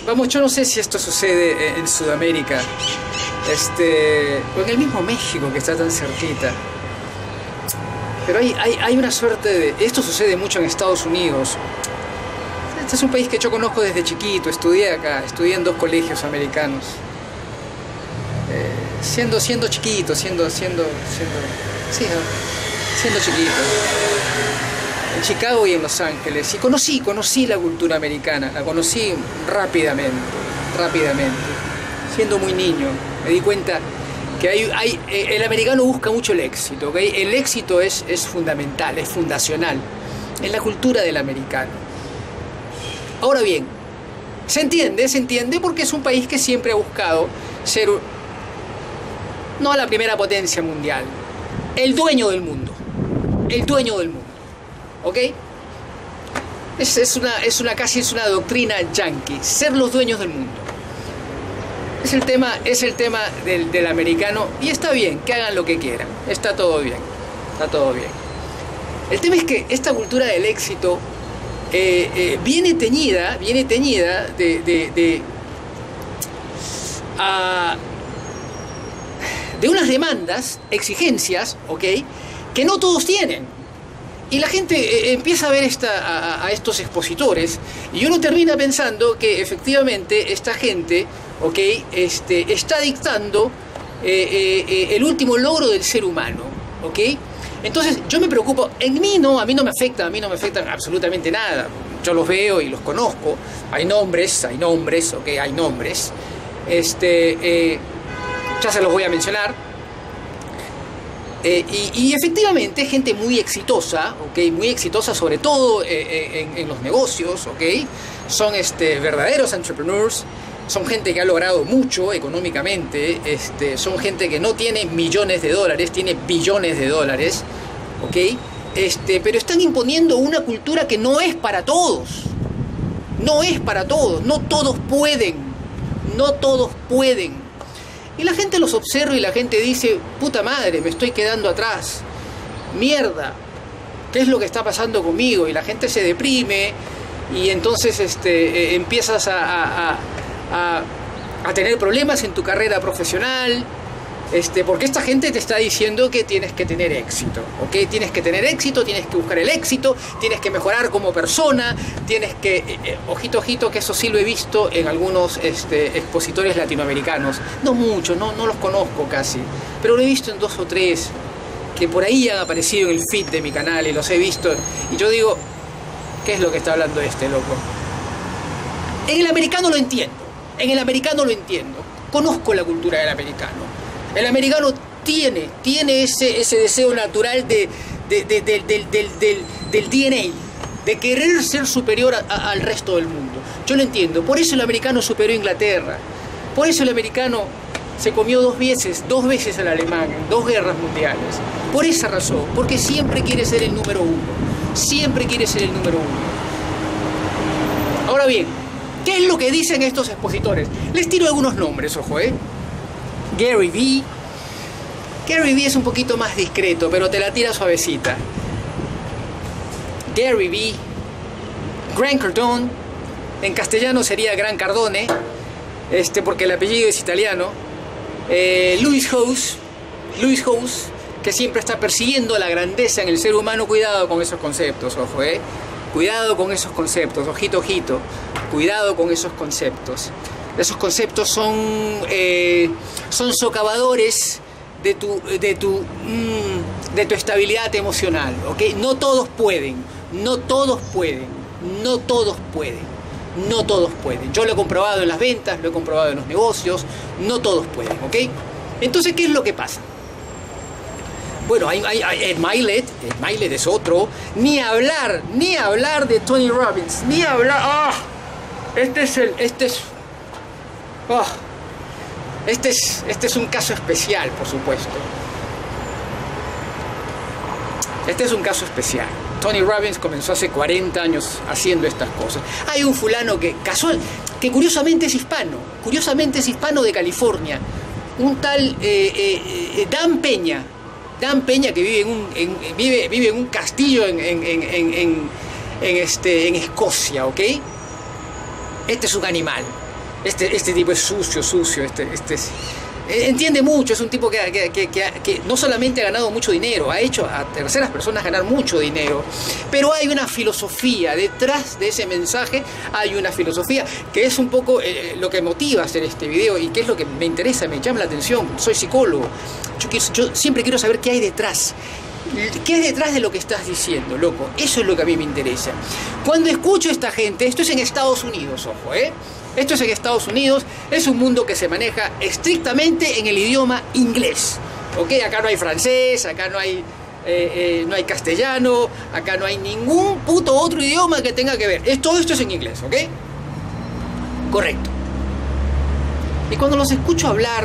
vamos, yo no sé si esto sucede en Sudamérica, o en el mismo México que está tan cerquita. Pero hay una suerte de... Esto sucede mucho en Estados Unidos. Este es un país que yo conozco desde chiquito, estudié acá, estudié en 2 colegios americanos. Siendo chiquito, siendo chiquito. En Chicago y en Los Ángeles. Y conocí la cultura americana, la conocí rápidamente. Siendo muy niño, me di cuenta que el americano busca mucho el éxito, ¿okay? El éxito es fundamental, es fundacional en la cultura del americano. Ahora bien, se entiende porque es un país que siempre ha buscado ser, no la primera potencia mundial, el dueño del mundo, ¿ok? Casi es una doctrina yankee, ser los dueños del mundo. Es el tema del americano, y está bien, que hagan lo que quieran, está todo bien. El tema es que esta cultura del éxito viene teñida de unas demandas, exigencias, ¿ok?, que no todos tienen. Y la gente empieza a ver a estos expositores, y uno termina pensando que efectivamente esta gente, ¿ok?, está dictando el último logro del ser humano, ¿ok? Entonces yo me preocupo, a mí no me afecta absolutamente nada. Yo los veo y los conozco, hay nombres, ¿ok? Hay nombres, ya se los voy a mencionar. Y efectivamente gente muy exitosa, ¿okay? Muy exitosa sobre todo en los negocios, ¿okay? Son verdaderos entrepreneurs, son gente que ha logrado mucho económicamente, son gente que no tiene millones de dólares, tiene billones de dólares, ¿okay? Pero están imponiendo una cultura que no es para todos, no todos pueden. Y la gente los observa y la gente dice, puta madre, me estoy quedando atrás. Mierda, ¿qué es lo que está pasando conmigo? Y la gente se deprime y entonces empiezas a tener problemas en tu carrera profesional. Porque esta gente te está diciendo que tienes que tener éxito, ¿ok? Tienes que tener éxito, tienes que buscar el éxito, tienes que mejorar como persona, tienes que... ojito, que eso sí lo he visto en algunos expositores latinoamericanos. No mucho, no los conozco casi, pero lo he visto en 2 o 3, que por ahí han aparecido en el feed de mi canal y los he visto. Y yo digo, ¿qué es lo que está hablando este loco? En el americano lo entiendo, conozco la cultura del americano. El americano tiene ese deseo natural del DNA, de querer ser superior al resto del mundo. Yo lo entiendo. Por eso el americano superó a Inglaterra. Por eso el americano se comió 2 veces al alemán en 2 guerras mundiales. Por esa razón, porque siempre quiere ser el número 1. Ahora bien, ¿qué es lo que dicen estos expositores? Les tiro algunos nombres, ojo, Gary Vee. Gary Vee es un poquito más discreto, pero te la tira suavecita. Gary Vee, Grant Cardone, en castellano sería Gran Cardone, porque el apellido es italiano. Lewis Howes, que siempre está persiguiendo la grandeza en el ser humano. Cuidado con esos conceptos, ojo, cuidado con esos conceptos, ojito, cuidado con esos conceptos. Esos conceptos son socavadores de tu estabilidad emocional, ¿ok? No todos pueden. Yo lo he comprobado en las ventas, lo he comprobado en los negocios, no todos pueden, ¿ok? Entonces, ¿qué es lo que pasa? Bueno, hay Ed Mylett es otro, ni hablar de Tony Robbins, ni hablar, este es un caso especial, por supuesto. Este es un caso especial. Tony Robbins comenzó hace 40 años haciendo estas cosas. Hay un fulano que curiosamente es hispano de California, un tal Dan Peña, que vive en un castillo en Escocia, ¿ok? Este es un animal. Este tipo es sucio, entiende mucho, es un tipo que no solamente ha ganado mucho dinero, ha hecho a terceras personas ganar mucho dinero, pero hay una filosofía detrás de ese mensaje, hay una filosofía que es un poco lo que motiva a hacer este video y que es lo que me interesa, me llama la atención. Soy psicólogo, yo siempre quiero saber qué hay detrás. ¿Qué es detrás de lo que estás diciendo, loco? Eso es lo que a mí me interesa. Cuando escucho a esta gente, esto es en Estados Unidos, ojo, esto es en Estados Unidos, es un mundo que se maneja estrictamente en el idioma inglés, ¿ok? Acá no hay francés, acá no hay castellano, acá no hay ningún puto otro idioma que tenga que ver. Todo esto es en inglés, ¿ok? Correcto. Y cuando los escucho hablar,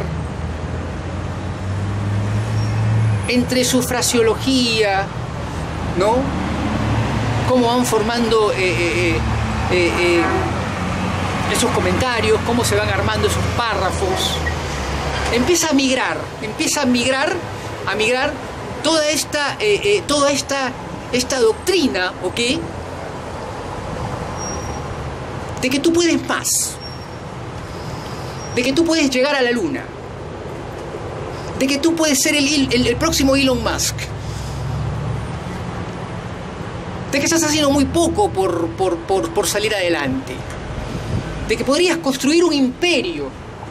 entre su fraseología, ¿no? Cómo van formando esos comentarios, cómo se van armando esos párrafos, empieza a migrar toda esta doctrina, ¿ok? De que tú puedes más, de que tú puedes llegar a la luna, de que tú puedes ser el próximo Elon Musk, de que estás haciendo muy poco por salir adelante, de que podrías construir un imperio,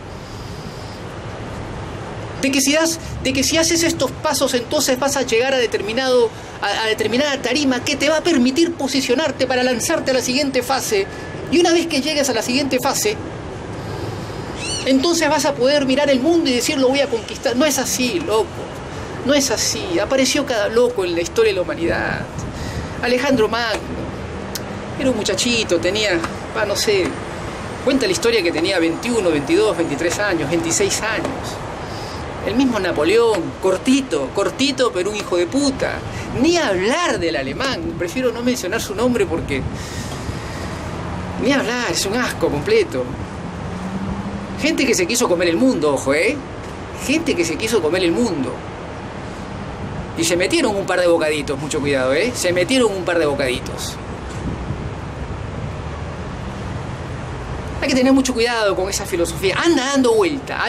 de que si haces estos pasos entonces vas a llegar a determinada tarima que te va a permitir posicionarte para lanzarte a la siguiente fase, y una vez que llegues a la siguiente fase, entonces vas a poder mirar el mundo y decir, lo voy a conquistar. No es así, loco. No es así. Apareció cada loco en la historia de la humanidad. Alejandro Magno era un muchachito, tenía, no sé, cuenta la historia que tenía 21, 22, 23 años, 26 años. El mismo Napoleón, cortito, pero un hijo de puta. Ni hablar del alemán. Prefiero no mencionar su nombre porque... Ni hablar, es un asco completo. Gente que se quiso comer el mundo, ojo, gente que se quiso comer el mundo. Y se metieron un par de bocaditos, mucho cuidado, se metieron un par de bocaditos. Hay que tener mucho cuidado con esa filosofía. Anda dando vuelta.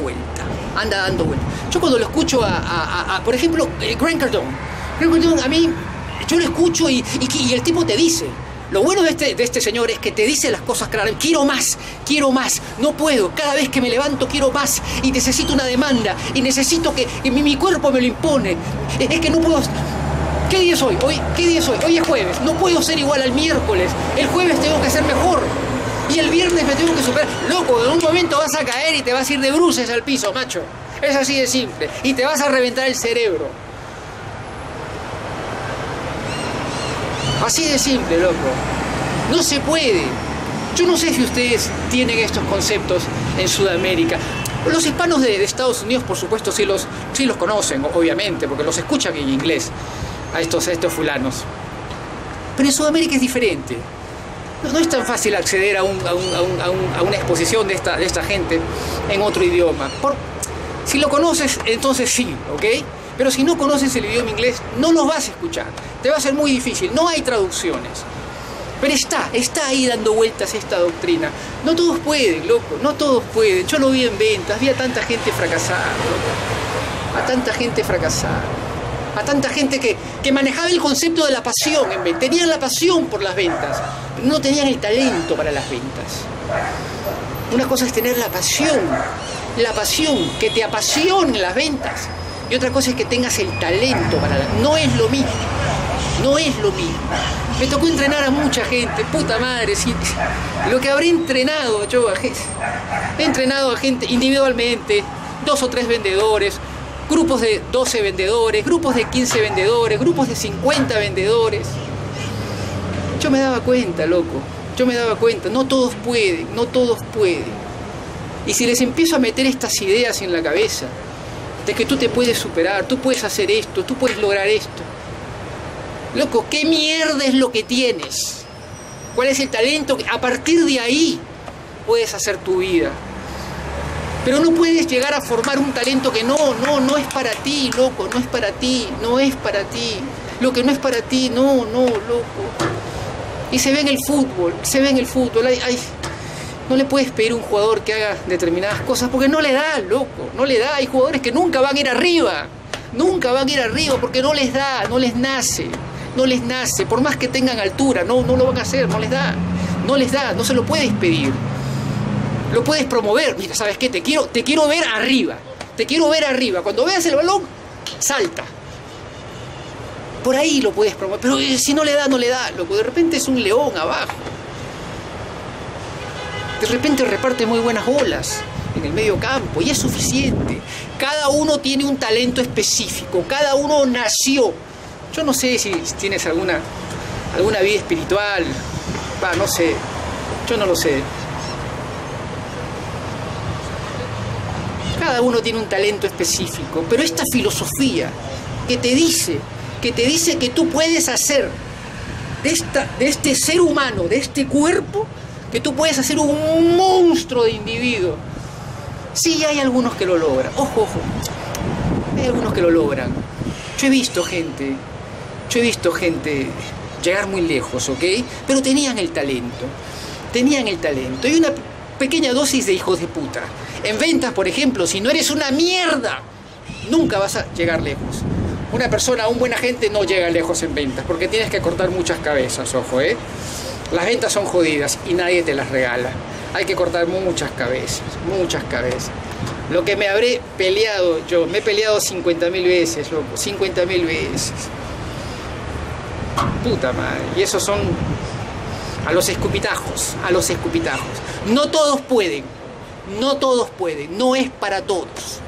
Yo cuando lo escucho por ejemplo, Grant Cardone, a mí, yo lo escucho y el tipo te dice... Lo bueno de este señor es que te dice las cosas claras. Quiero más, no puedo. Cada vez que me levanto quiero más y necesito una demanda y necesito que mi cuerpo me lo impone. Es que no puedo... ¿Qué día es hoy? ¿Qué día es hoy? Hoy es jueves. No puedo ser igual al miércoles. El jueves tengo que ser mejor. Y el viernes me tengo que superar. Loco, en un momento vas a caer y te vas a ir de bruces al piso, macho. Es así de simple. Y te vas a reventar el cerebro. Así de simple, loco. No se puede. Yo no sé si ustedes tienen estos conceptos en Sudamérica. Los hispanos de Estados Unidos, por supuesto, sí los conocen, obviamente, porque los escuchan en inglés a estos fulanos. Pero en Sudamérica es diferente. No es tan fácil acceder a una exposición de esta gente en otro idioma. Si lo conoces, entonces sí, ¿ok? Pero si no conoces el idioma inglés, no los vas a escuchar. Te va a ser muy difícil. No hay traducciones. Pero está ahí dando vueltas esta doctrina. No todos pueden, loco. No todos pueden. Yo lo vi en ventas. Vi a tanta gente fracasada, loco. A tanta gente fracasada. A tanta gente que manejaba el concepto de la pasión en ventas. Tenían la pasión por las ventas. Pero no tenían el talento para las ventas. Una cosa es tener la pasión. La pasión. Que te apasionen las ventas. Y otra cosa es que tengas el talento para no es lo mismo. No es lo mismo. Me tocó entrenar a mucha gente, puta madre, sí. Lo que habré entrenado yo, he entrenado a gente individualmente, 2 o 3 vendedores, grupos de 12 vendedores, grupos de 15 vendedores, grupos de 50 vendedores. Yo me daba cuenta, loco. Yo me daba cuenta, no todos pueden. Y si les empiezo a meter estas ideas en la cabeza, de que tú te puedes superar, tú puedes hacer esto, tú puedes lograr esto. Loco, ¿qué mierda es lo que tienes? ¿Cuál es el talento? A partir de ahí puedes hacer tu vida. Pero no puedes llegar a formar un talento que no es para ti, loco, no es para ti. Lo que no es para ti, no, loco. Y se ve en el fútbol, No le puedes pedir a un jugador que haga determinadas cosas porque no le da, loco, no le da. Hay jugadores que nunca van a ir arriba, nunca van a ir arriba porque no les da, no les nace, no les nace. Por más que tengan altura, no lo van a hacer, no les da, no se lo puedes pedir. Lo puedes promover. Mira, ¿sabes qué? Te quiero ver arriba, te quiero ver arriba. Cuando veas el balón, salta. Por ahí lo puedes promover, pero si no le da, loco. De repente es un león abajo. De repente reparte muy buenas bolas en el medio campo y es suficiente. Cada uno tiene un talento específico, cada uno nació. Yo no sé si tienes alguna vida espiritual, no sé, yo no lo sé. Cada uno tiene un talento específico, pero esta filosofía que te dice que tú puedes hacer de este ser humano, de este cuerpo, que tú puedes hacer un monstruo de individuo. Sí, hay algunos que lo logran. Ojo, hay algunos que lo logran. Yo he visto gente llegar muy lejos, ¿ok? Pero tenían el talento. Y una pequeña dosis de hijos de puta. En ventas, por ejemplo, si no eres una mierda, nunca vas a llegar lejos. Un buen agente no llega lejos en ventas, porque tienes que cortar muchas cabezas, ojo, ¿eh? Las ventas son jodidas y nadie te las regala. Hay que cortar muchas cabezas. Lo que me habré peleado yo, me he peleado 50.000 veces, loco, 50.000 veces. Puta madre. Y esos son a los escupitajos. No todos pueden, no es para todos.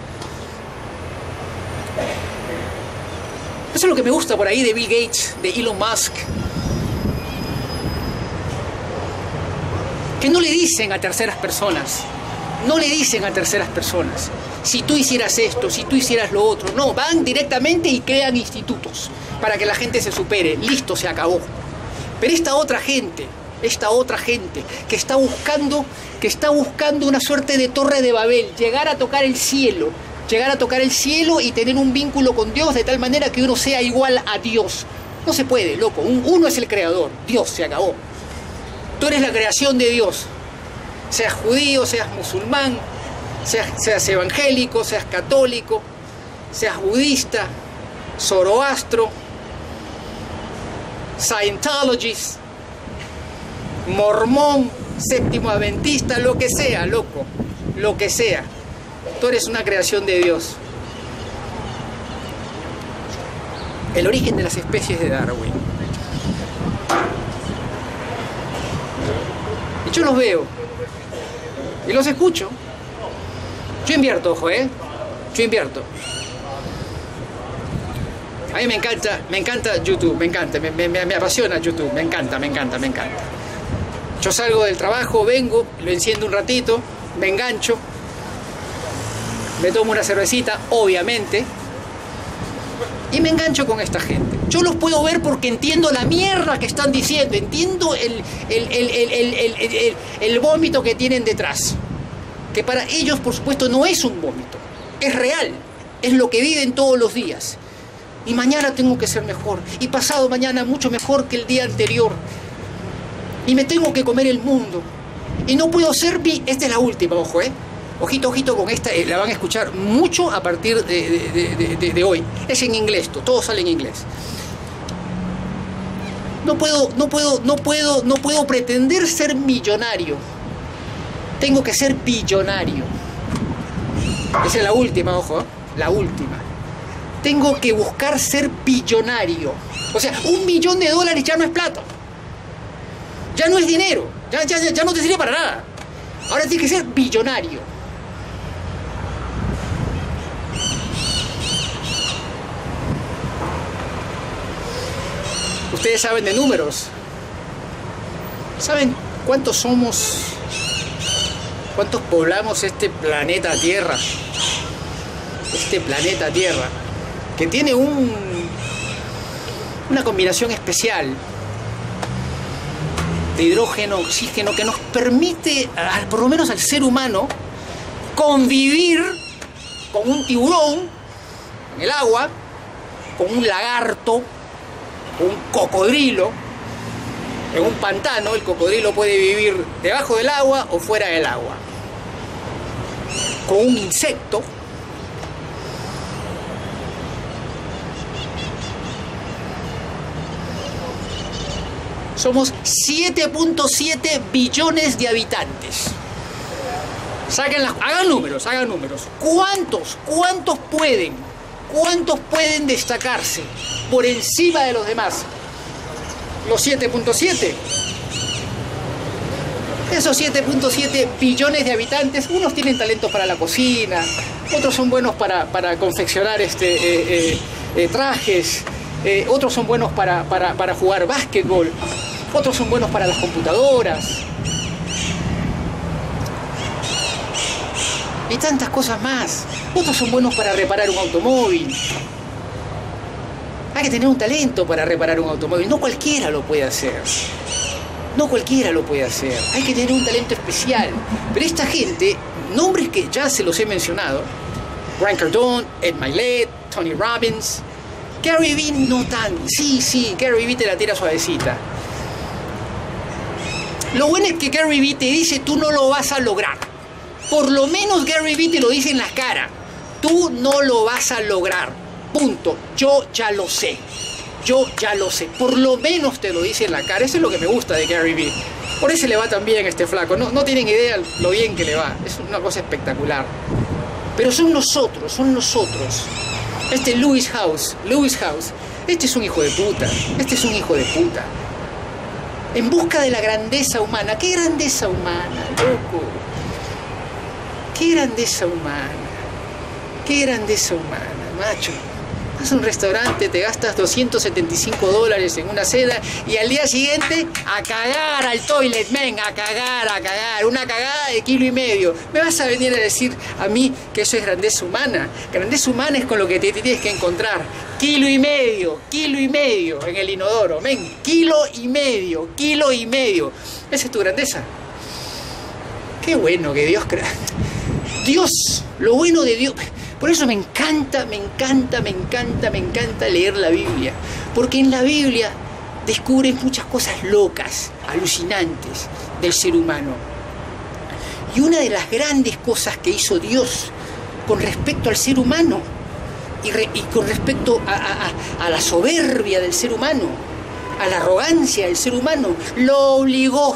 Eso es lo que me gusta por ahí de Bill Gates, de Elon Musk. Que no le dicen a terceras personas, si tú hicieras esto, si tú hicieras lo otro. No, van directamente y crean institutos para que la gente se supere. Listo, se acabó. Pero esta otra gente que está buscando una suerte de torre de Babel, llegar a tocar el cielo y tener un vínculo con Dios de tal manera que uno sea igual a Dios. No se puede, loco. Uno es el creador, Dios, se acabó. Tú eres la creación de Dios. Seas judío, seas musulmán, seas evangélico, seas católico, seas budista, zoroastro, scientologist, mormón, séptimo adventista, lo que sea, loco, lo que sea. Tú eres una creación de Dios. El origen de las especies de Darwin. Y yo los veo y los escucho. Yo invierto, ojo, yo invierto. A mí me encanta YouTube, me apasiona YouTube, me encanta. Yo salgo del trabajo, vengo, lo enciendo un ratito, me engancho, me tomo una cervecita, obviamente, y me engancho con esta gente. Yo los puedo ver porque entiendo la mierda que están diciendo, entiendo el vómito que tienen detrás. Que para ellos, por supuesto, no es un vómito, es real, es lo que viven todos los días. Y mañana tengo que ser mejor, y pasado mañana mucho mejor que el día anterior. Y me tengo que comer el mundo. Y no puedo ser esta es la última, ojo, Ojito con esta, la van a escuchar mucho a partir de hoy. Es en inglés, todo sale en inglés. No puedo pretender ser millonario. Tengo que ser billonario. Esa es la última, ojo, la última. Tengo que buscar ser billonario. O sea, $1 millón ya no es plata. Ya no es dinero. Ya no te sirve para nada. Ahora tienes que ser billonario. Ustedes saben de números. ¿Saben cuántos somos? ¿Cuántos poblamos este planeta Tierra? Este planeta Tierra, que tiene una combinación especial de hidrógeno, oxígeno, que nos permite, por lo menos al ser humano, convivir con un tiburón en el agua, con un lagarto, con un cocodrilo, En un pantano el cocodrilo puede vivir debajo del agua o fuera del agua. Con un insecto somos 7.7 billones de habitantes. Hagan números. ¿Cuántos pueden destacarse por encima de los demás? Los 7.7. Esos 7.7 billones de habitantes, unos tienen talentos para la cocina, otros son buenos para confeccionar trajes, otros son buenos para jugar básquetbol, otros son buenos para las computadoras. Y tantas cosas más. Otros son buenos para reparar un automóvil. Hay que tener un talento para reparar un automóvil. No cualquiera lo puede hacer. Hay que tener un talento especial. Pero esta gente, nombres que ya se los he mencionado, Grant Cardone, Ed Mylett, Tony Robbins, Gary Vee no tan. Sí, Gary Vee te la tira suavecita. Lo bueno es que Gary Vee te dice: tú no lo vas a lograr. Por lo menos Gary Vee te lo dice en la cara. Tú no lo vas a lograr. Punto. Yo ya lo sé. Por lo menos te lo dice en la cara. Eso es lo que me gusta de Gary Vee. Por eso le va tan bien a este flaco. No tienen idea lo bien que le va. Es una cosa espectacular. Pero son nosotros. Este Lewis Howes. Este es un hijo de puta. En busca de la grandeza humana. ¿Qué grandeza humana, loco? ¡Qué grandeza humana, macho! Vas a un restaurante, te gastas $275 en una cena y al día siguiente a cagar al toilet, a cagar, una cagada de 1,5 kilos. Me vas a venir a decir a mí que eso es grandeza humana. Grandeza humana es con lo que te tienes que encontrar. 1,5 kilos en el inodoro, 1,5 kilos. Esa es tu grandeza. Qué bueno que Dios crea. Dios, lo bueno de Dios. Por eso me encanta leer la Biblia. Porque en la Biblia descubres muchas cosas locas, alucinantes del ser humano. Y una de las grandes cosas que hizo Dios con respecto al ser humano y con respecto a la soberbia del ser humano, a la arrogancia del ser humano, lo obligó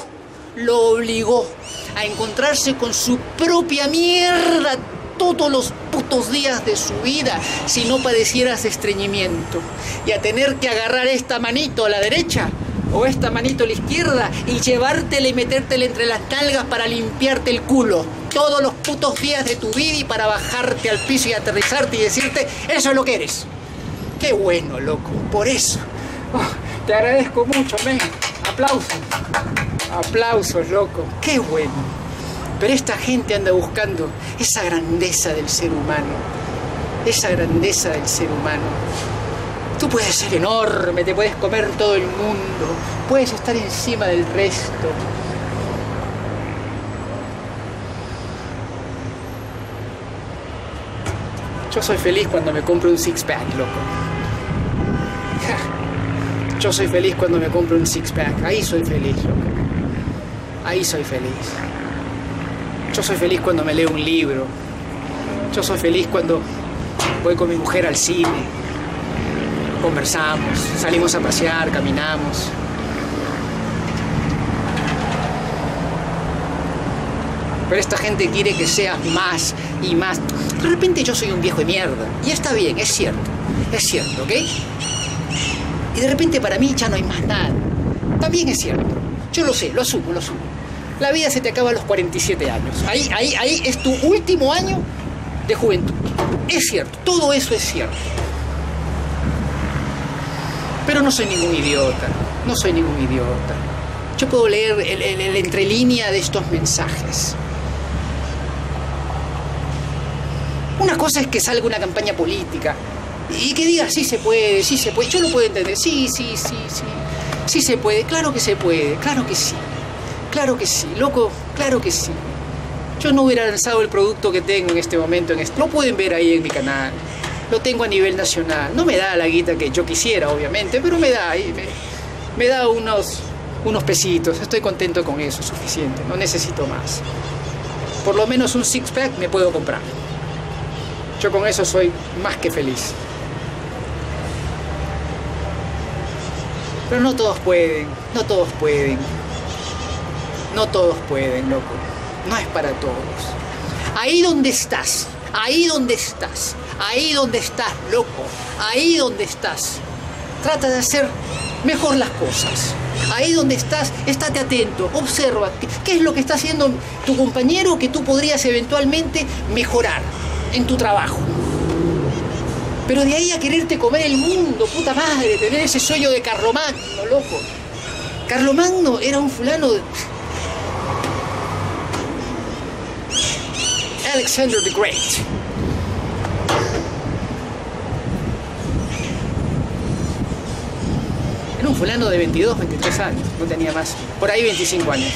a encontrarse con su propia mierda todos los putos días de su vida, si no padecieras estreñimiento, y a tener que agarrar esta manito a la derecha o esta manito a la izquierda y llevártela y metértela entre las nalgas para limpiarte el culo todos los putos días de tu vida y para bajarte al piso y aterrizarte y decirte: eso es lo que eres. Qué bueno, loco, por eso. Te agradezco mucho, men. Aplausos, loco. Qué bueno. Pero esta gente anda buscando esa grandeza del ser humano. Tú puedes ser enorme, te puedes comer todo el mundo, puedes estar encima del resto. Yo soy feliz cuando me compro un six-pack, loco. Yo soy feliz cuando me compro un six-pack. Ahí soy feliz, loco. Yo soy feliz cuando me leo un libro. Yo soy feliz cuando voy con mi mujer al cine. Conversamos, salimos a pasear, caminamos. Pero esta gente quiere que seas más y más. De repente yo soy un viejo de mierda. Y está bien, es cierto, ¿ok? Y de repente para mí ya no hay más nada. También es cierto. Yo lo sé, lo asumo. La vida se te acaba a los 47 años. Ahí es tu último año de juventud. Es cierto, todo eso es cierto. Pero no soy ningún idiota. Yo puedo leer el entrelínea de estos mensajes. Una cosa es que salga una campaña política y que diga: sí se puede. Yo lo puedo entender. Sí se puede. Claro que se puede. Claro que sí, loco. Claro que sí. Yo no hubiera lanzado el producto que tengo en este momento. Lo pueden ver ahí en mi canal. Lo tengo a nivel nacional. No me da la guita que yo quisiera, obviamente, pero me da unos unos pesitos, estoy contento con eso, suficiente, no necesito más. Por lo menos un six-pack me puedo comprar. Yo con eso soy más que feliz. Pero no todos pueden, no todos pueden. No todos pueden, loco. No es para todos. Ahí donde estás, ahí donde estás, ahí donde estás, loco, ahí donde estás. Trata de hacer mejor las cosas. Ahí donde estás, estate atento, observa qué es lo que está haciendo tu compañero que tú podrías eventualmente mejorar en tu trabajo. Pero de ahí a quererte comer el mundo, puta madre, tener ese sueño de Carlomagno, loco. Carlomagno era un fulano de... Alexander the Great. Era un fulano de 22, 23 años, no tenía más, por ahí 25 años.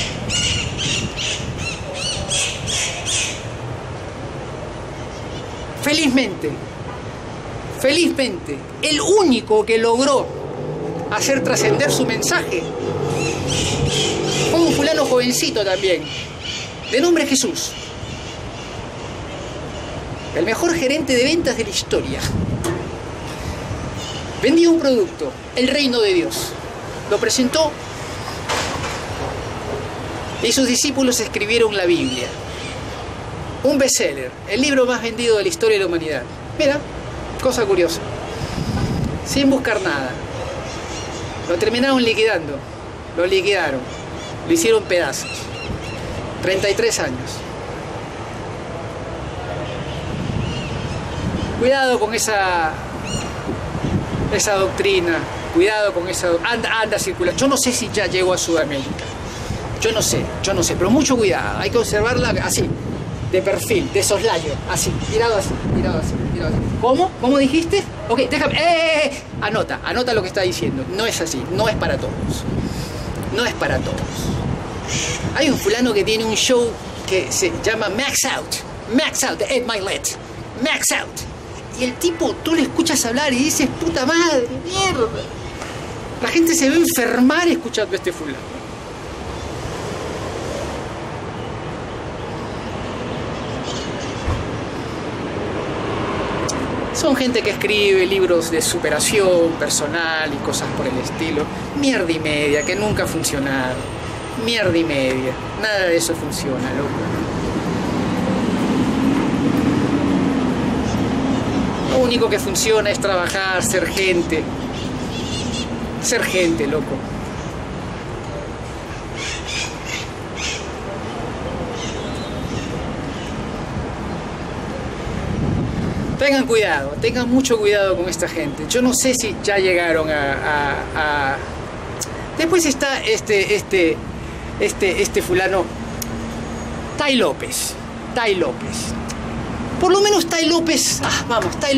Felizmente, el único que logró hacer trascender su mensaje fue un fulano jovencito también, de nombre Jesús. El mejor gerente de ventas de la historia. Vendía un producto, el reino de Dios. Lo presentó y sus discípulos escribieron la Biblia. Un bestseller, el libro más vendido de la historia de la humanidad. Mira, cosa curiosa. Sin buscar nada. Lo terminaron liquidando. Lo liquidaron. Lo hicieron pedazos. 33 años. Cuidado con esa doctrina, cuidado con esa... Anda circula. Yo no sé si ya llegó a Sudamérica. Yo no sé, pero mucho cuidado. Hay que observarla así, de perfil, de soslayo, así, tirado así. ¿Cómo? ¿Cómo dijiste? Ok, déjame... Anota lo que está diciendo. No es así, no es para todos. No es para todos. Hay un fulano que tiene un show que se llama Max Out, de Ed Milet. Max Out. Y el tipo, tú le escuchas hablar y dices, puta madre, mierda. La gente se va a enfermar escuchando a este fulano. Son gente que escribe libros de superación personal y cosas por el estilo. Mierda y media, que nunca ha funcionado. Mierda y media. Nada de eso funciona, loco. Lo único que funciona es trabajar, ser gente. Ser gente, loco. Tengan cuidado, tengan mucho cuidado con esta gente. Yo no sé si ya llegaron a... Después está este fulano, Tai López. Por lo menos Tai López, Tai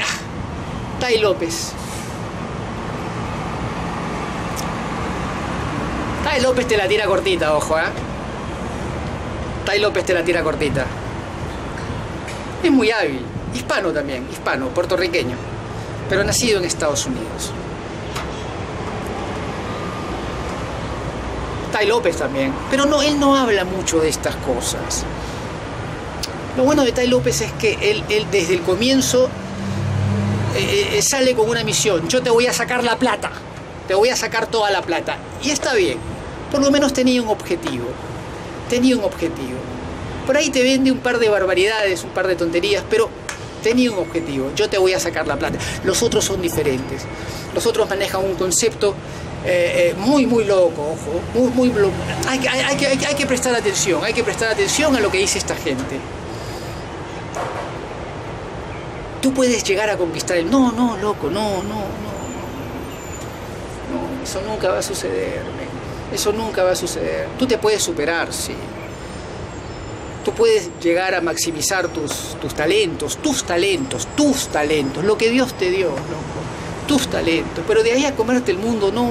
López te la tira cortita, ojo, Tai López te la tira cortita. Es muy hábil, hispano también, puertorriqueño, pero nacido en Estados Unidos. Tai López también, pero no, él no habla mucho de estas cosas. Lo bueno de Tai López es que él desde el comienzo sale con una misión. Yo te voy a sacar la plata, te voy a sacar toda la plata. Y está bien, por lo menos tenía un objetivo. Por ahí te vende un par de barbaridades, un par de tonterías, pero tenía un objetivo. Yo te voy a sacar la plata. Los otros son diferentes. Los otros manejan un concepto muy loco, ojo, muy loco. Hay que prestar atención a lo que dice esta gente. Tú puedes llegar a conquistar el... No, loco, no, eso nunca va a suceder, eso nunca va a suceder. Tú te puedes superar, sí. Tú puedes llegar a maximizar tus talentos, lo que Dios te dio, loco, tus talentos. Pero de ahí a comerte el mundo, no,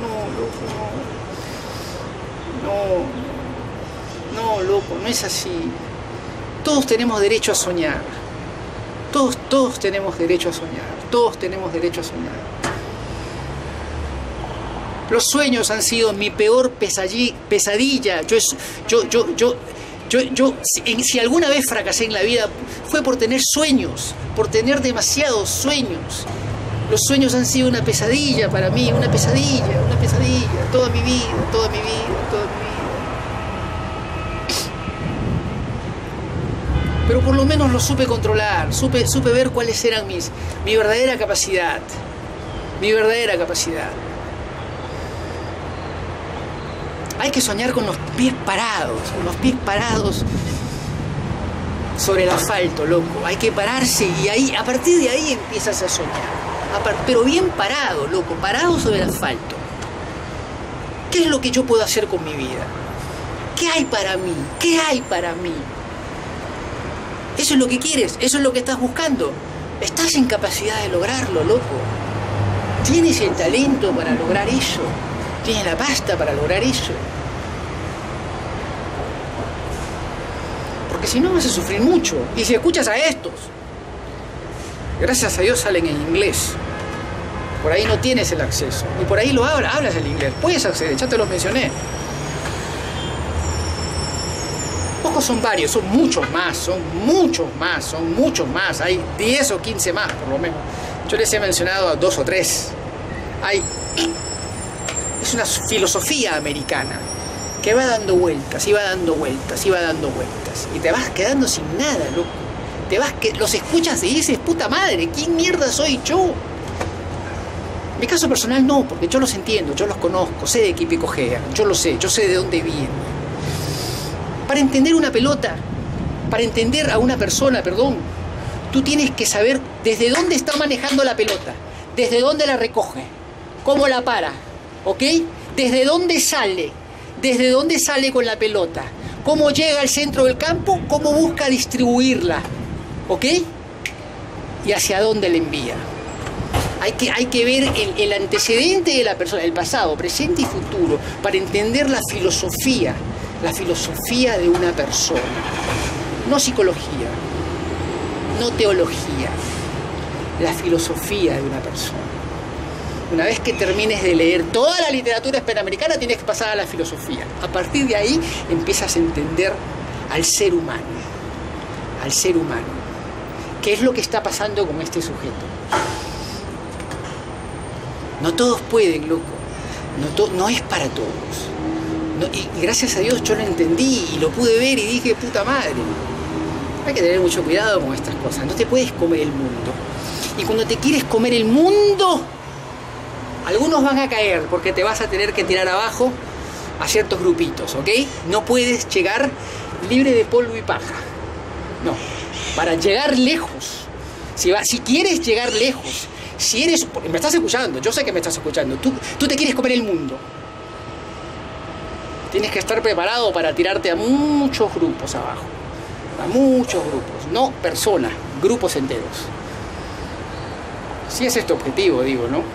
loco, no es así. Todos tenemos derecho a soñar. Todos tenemos derecho a soñar. Los sueños han sido mi peor pesadilla. Si alguna vez fracasé en la vida fue por tener sueños, por tener demasiados sueños. Los sueños han sido una pesadilla para mí, una pesadilla, toda mi vida. Pero por lo menos lo supe controlar, supe ver cuáles eran mi verdadera capacidad. Hay que soñar con los pies parados sobre el asfalto, loco. Hay que pararse y ahí, a partir de ahí empiezas a soñar. Pero bien parado, loco, parado sobre el asfalto. ¿Qué es lo que yo puedo hacer con mi vida? ¿Qué hay para mí? Eso es lo que quieres, eso es lo que estás buscando. Estás en capacidad de lograrlo, loco. Tienes el talento para lograr eso. Tienes la pasta para lograr eso. Porque si no vas a sufrir mucho. Y si escuchas a estos, gracias a Dios salen en inglés. Por ahí no tienes el acceso. Y por ahí hablas el inglés. Puedes acceder, ya te los mencioné. Pocos son varios, son muchos más. Hay 10 o 15 más, por lo menos. Yo les he mencionado a 2 o 3. Es una filosofía americana que va dando vueltas. Y te vas quedando sin nada, loco. Los escuchas y dices, puta madre, ¿quién mierda soy yo? En mi caso personal no, porque yo los entiendo, yo los conozco, sé de qué pico juegan, yo sé de dónde vienen. Para entender una pelota, para entender a una persona, tú tienes que saber desde dónde está manejando la pelota, desde dónde la recoge, cómo la para, ¿ok? Desde dónde sale con la pelota, cómo llega al centro del campo, cómo busca distribuirla, ¿ok? Y hacia dónde la envía. Hay que ver el antecedente de la persona, el pasado, presente y futuro, para entender la filosofía de una persona. No psicología, no teología, la filosofía de una persona. Una vez que termines de leer toda la literatura hispanoamericana, tienes que pasar a la filosofía. A partir de ahí empiezas a entender al ser humano. ¿Qué es lo que está pasando con este sujeto? No todos pueden, loco. No es para todos. Y gracias a Dios yo lo entendí y lo pude ver y dije, puta madre. Hay que tener mucho cuidado con estas cosas. No te puedes comer el mundo. Y cuando te quieres comer el mundo, algunos van a caer porque te vas a tener que tirar abajo a ciertos grupitos, ¿ok? No puedes llegar libre de polvo y paja. No. Para llegar lejos, si quieres llegar lejos, me estás escuchando, yo sé que me estás escuchando, tú te quieres comer el mundo. Tienes que estar preparado para tirarte a muchos grupos abajo. A muchos grupos, no personas, grupos enteros. Si es este objetivo, digo, ¿no?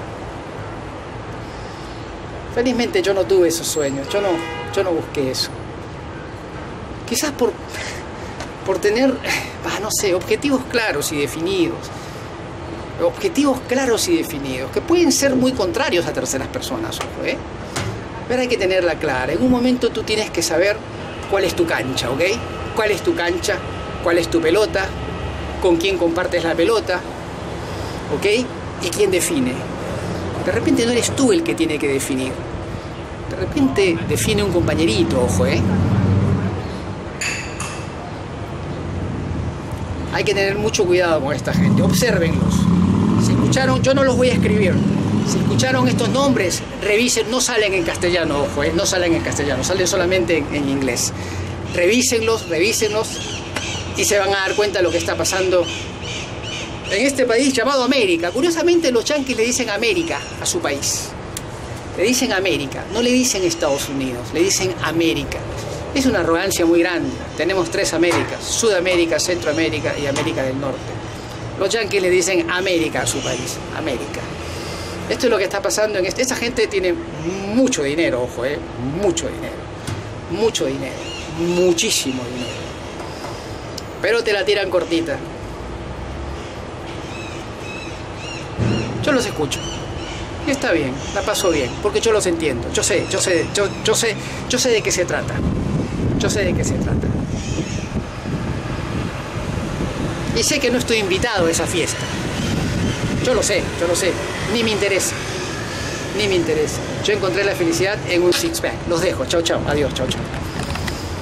Felizmente yo no tuve esos sueños, yo no busqué eso. Quizás por tener, no sé, objetivos claros y definidos. Que pueden ser muy contrarios a terceras personas, ojo, ¿eh? Pero hay que tenerla clara. En un momento tú tienes que saber cuál es tu cancha, ¿ok? ¿Cuál es tu cancha? ¿Cuál es tu pelota? ¿Con quién compartes la pelota? ¿Ok? ¿Y quién define? De repente no eres tú el que tiene que definir. De repente define un compañerito, ojo, ¿eh? Hay que tener mucho cuidado con esta gente. Obsérvenlos. Si escucharon, yo no los voy a escribir. Si escucharon estos nombres, revisen, no salen en castellano, ojo, no salen en castellano, salen solamente en inglés. Revísenlos y se van a dar cuenta de lo que está pasando en este país llamado América. Curiosamente los yanquis le dicen América a su país. Le dicen América, no le dicen Estados Unidos, le dicen América. Es una arrogancia muy grande. Tenemos 3 Américas, Sudamérica, Centroamérica y América del Norte. Los yanquis le dicen América a su país, América. Esto es lo que está pasando en esta gente tiene mucho dinero, ojo, mucho dinero, muchísimo dinero. Pero te la tiran cortita. Yo los escucho. Y está bien, la paso bien, porque yo los entiendo. Yo sé de qué se trata. Yo sé de qué se trata. Y sé que no estoy invitado a esa fiesta. Yo lo sé. Ni me interesa. Yo encontré la felicidad en un six-pack. Los dejo. Chau, chau. Adiós. Chau, chau.